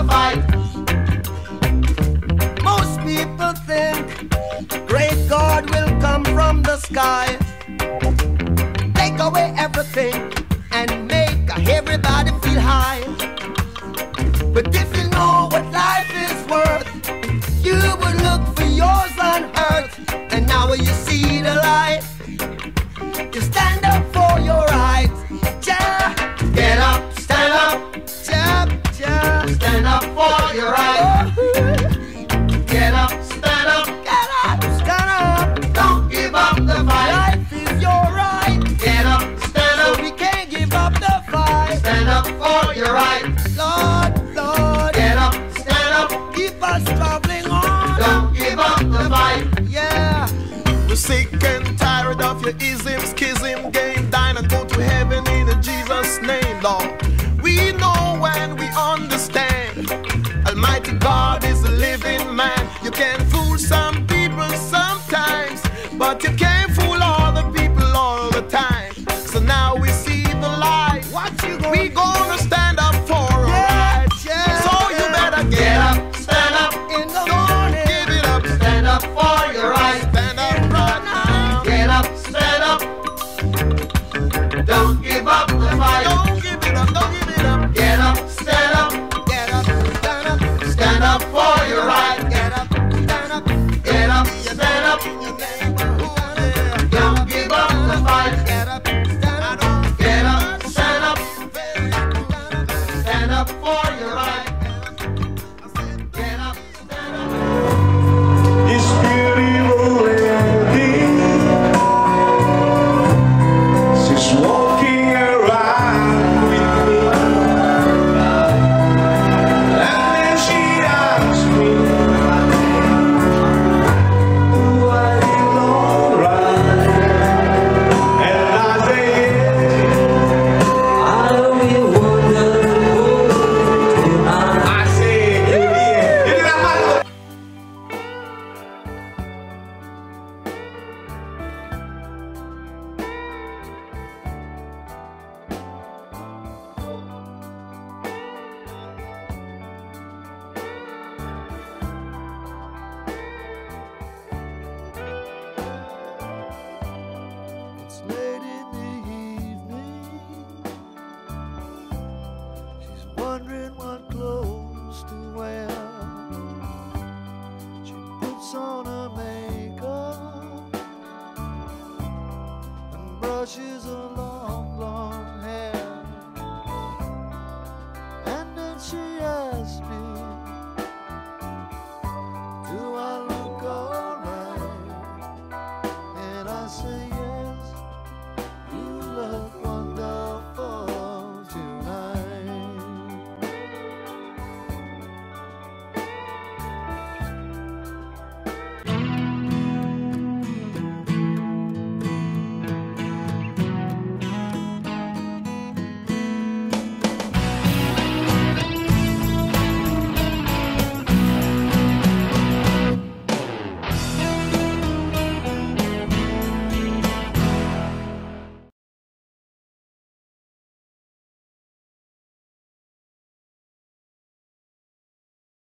the fight. Most people think great God will come from the sky, take away everything and make everybody feel high. But if you know what life is worth, you would look for yours on earth. And now when you see the light, you stand up for your rights. Ja, get up, stand up. Ja, ja, stand up for your rights. Get up, stand up. Get up, stand up. Don't give up the fight. Life is your right. Get up, stand up. So we can't give up the fight. Stand up for your rights. Lord, Lord. Get up, stand up. Keep us traveling on. Don't give up the fight. Yeah. We're sick and tired of your ism, schism, game, dine and go to heaven in Jesus' name, Lord. We know and we understand Almighty God is a living man. You can fool some people sometimes, but you can't fool all the people all the time. So now we see the light. We gonna stand up for our rights. So you better get up, stand up in the morning. Give it up, stand up for your rights. Stand up right now. Get up, stand up. Don't give up the fight. Don't give it up, don't give it up. Get up, stand up. Get up, stand up. Stand up for your right. Get up, stand up. Get up, stand up. Don't give up the fight. Get up, stand up. Get up, stand up. Stand up for your right. Get up, stand up. This beautiful lady, she's walking around with me, and then she asked me, do I feel alright? And I say yes. I will wonderful tonight. I say yeah. You know that It's late in the evening. She's wondering what clothes to wear. She puts on her makeup and brushes her long blonde hair. And then she asks me,